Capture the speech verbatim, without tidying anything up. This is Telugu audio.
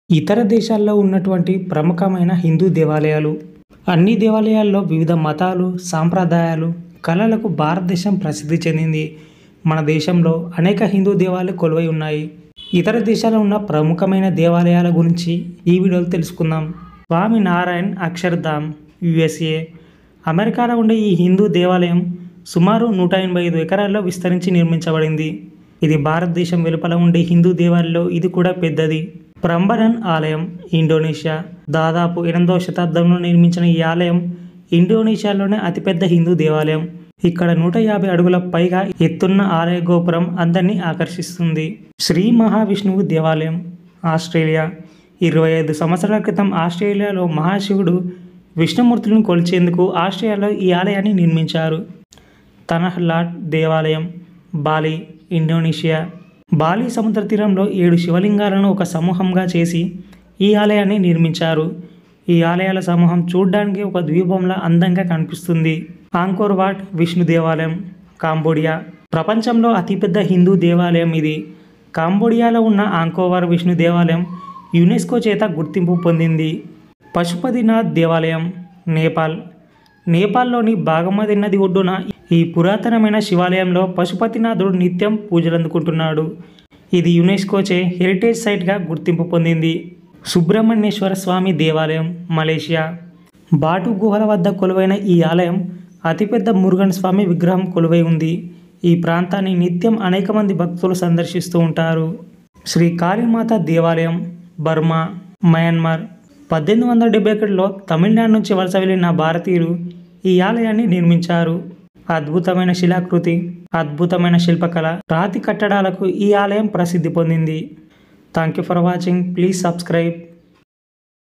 ఇతర దేశాల్లో ఉన్నటువంటి ప్రముఖమైన హిందూ దేవాలయాలు. అన్ని దేవాలయాల్లో వివిధ మతాలు, సాంప్రదాయాలు, కళలకు భారతదేశం ప్రసిద్ధి చెందింది. మన దేశంలో అనేక హిందూ దేవాలయాలు కొలువై ఉన్నాయి. ఇతర దేశాల్లో ఉన్న ప్రముఖమైన దేవాలయాల గురించి ఈ వీడియోలో తెలుసుకుందాం. స్వామి నారాయణ్ అక్షర్ధామ్ యుఎస్ఏ. అమెరికాలో ఉండే ఈ హిందూ దేవాలయం సుమారు నూట ఎనభై ఐదు ఎకరాల్లో విస్తరించి నిర్మించబడింది. ఇది భారతదేశం వెలుపల ఉండే హిందూ దేవాలయాల్లో ఇది కూడా పెద్దది. ప్రంబరన్ ఆలయం ఇండోనేషియా. దాదాపు ఎనిమిదవ శతాబ్దంలో నిర్మించిన ఈ ఆలయం ఇండోనేషియాలోనే అతిపెద్ద హిందూ దేవాలయం. ఇక్కడ నూట యాభై అడుగుల పైగా ఎత్తున్న ఆలయ గోపురం అందరినీ ఆకర్షిస్తుంది. శ్రీ మహావిష్ణువు దేవాలయం ఆస్ట్రేలియా. ఇరవై ఐదు సంవత్సరాల క్రితం ఆస్ట్రేలియాలో మహాశివుడు విష్ణుమూర్తులను కొలిచేందుకు ఆస్ట్రేలియాలో ఈ ఆలయాన్ని నిర్మించారు. తనహ్లాట్ దేవాలయం బాలి ఇండోనేషియా. బాలి సముద్ర తీరంలో ఏడు శివలింగాలను ఒక సమూహంగా చేసి ఈ ఆలయాన్ని నిర్మించారు. ఈ ఆలయాల సమూహం చూడ్డానికి ఒక ద్వీపంలా అందంగా కనిపిస్తుంది. ఆంకోర్ వాట్ విష్ణు దేవాలయం కాంబోడియా. ప్రపంచంలో అతిపెద్ద హిందూ దేవాలయం ఇది. కాంబోడియాలో ఉన్న ఆంకోవార్ విష్ణు దేవాలయం యునెస్కో చేత గుర్తింపు పొందింది. పశుపతినాథ్ దేవాలయం నేపాల్. నేపాల్లోని బాగమతి నది ఒడ్డున ఈ పురాతనమైన శివాలయంలో పశుపతినాథుడు నిత్యం పూజలందుకుంటున్నాడు. ఇది యునెస్కోచే హెరిటేజ్ సైట్గా గుర్తింపు పొందింది. సుబ్రహ్మణ్యేశ్వర స్వామి దేవాలయం మలేషియా. బాటు గుహల వద్ద కొలువైన ఈ ఆలయం అతిపెద్ద మురుగన్ స్వామి విగ్రహం కొలువై ఉంది. ఈ ప్రాంతాన్ని నిత్యం అనేక మంది భక్తులు సందర్శిస్తూ ఉంటారు. శ్రీ కాళీమాత దేవాలయం బర్మా మయన్మార్. పద్దెనిమిది వందల డెబ్బై ఒకటిలో తమిళనాడు నుంచి వలస వెళ్ళిన భారతీయులు ఈ ఆలయాన్ని నిర్మించారు. అద్భుతమైన శిలాకృతి, అద్భుతమైన శిల్పకళ, రాతి కట్టడాలకు ఈ ఆలయం ప్రసిద్ధి పొందింది. Thank you for watching. Please subscribe.